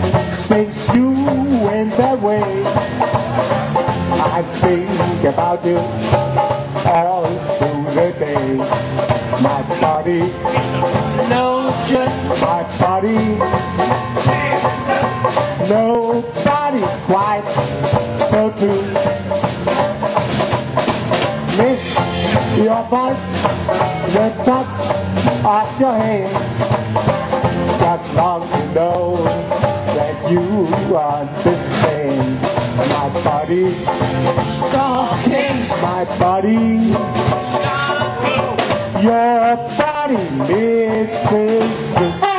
Since you went that way, I think about you all through the day. My body, Lotion. my body, nobody quite so true. Miss your voice, the touch of your hand, just long to know that you understand. My body, Stockings. my body, Shampoo. your body listens to